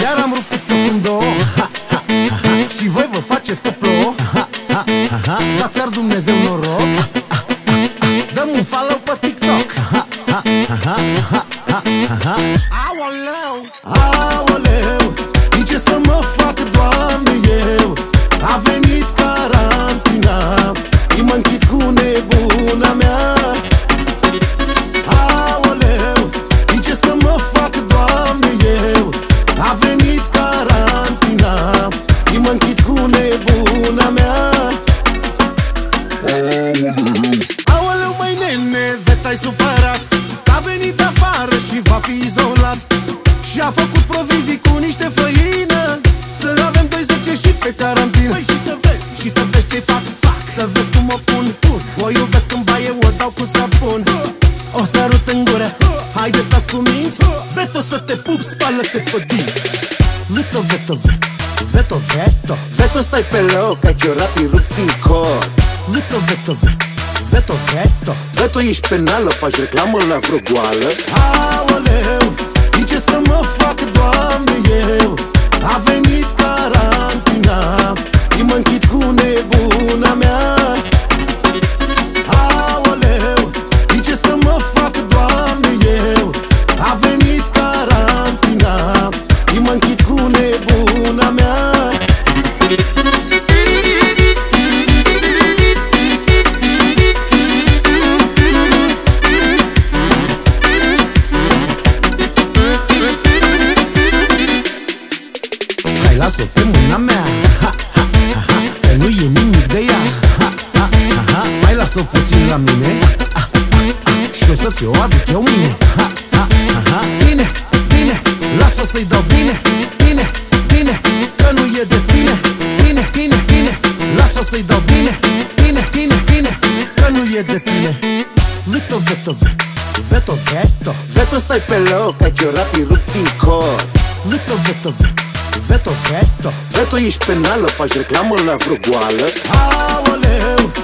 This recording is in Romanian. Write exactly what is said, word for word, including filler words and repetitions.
Iar am rupt TikTok în două, ha, ha, ha, ha. Și voi vă faceți că plouă, ha, ha, ha, ha. Dați-ar Dumnezeu noroc, ha, ha, ha, ha. Dăm un follow pe TikTok, ha, ha, ha, ha, ha, ha, ha, ha. Aoleu, aoleu, nici ce să mă fac, Doamne, eu. A venit carantina, îi mă închid cu nebuna mea. Aoleu, nici ce să mă fac, Doamne, eu. A venit carantina, îi mă închid cu nebuna mea. Aoleu, măi nene, vet-ai supărat că a venit afară și va fi izolat. Și a făcut provizii cu niște făină, să avem doisprezece și pe carantină. Păi și să vezi, și să vezi ce-i fac, fac. Să vezi cum o pun, pun. O iubesc în baie, o dau cu sabun. O sărut în gură, haide stați cu minți. Veto să te pup, spală-te pe dinți. Veto, veto, veto, veto, veto. Veto, stai pe loc, ai ciorapii rupți în cod. Veto, veto, veto, veto, veto. Veto, ești penală, faci reclamă la vreo goală. Aoleu, nici ce să mă fac, Doamne, eu. A venit carantina, îi mă închid cu nebuna mea. Aoleu, nici ce să mă fac, Doamne, eu. A venit carantina, îi mă închid cu nebuna mea. Las-o pe mâna mea, ha, ha, ha, ha. Că nu e nimic de ea, ha, ha, ha, ha. Mai las-o puțin la mine, ha, ha, ha, ha. Și o să ți-o aduc eu mine, ha, ha, ha, ha. Bine, bine, lasă să-i dau bine, bine, bine, că nu e de tine. Bine, bine, bine, lasă să-i dau bine, bine, bine, bine, că nu e de tine. Veto, veto, veto, veto, veto. Veto, stai pe loc, ai ciorapii rupți în cod. Veto, veto, veto, veto, veto. Veto, ești penală, faci reclamă la vreo goală. Aoleu,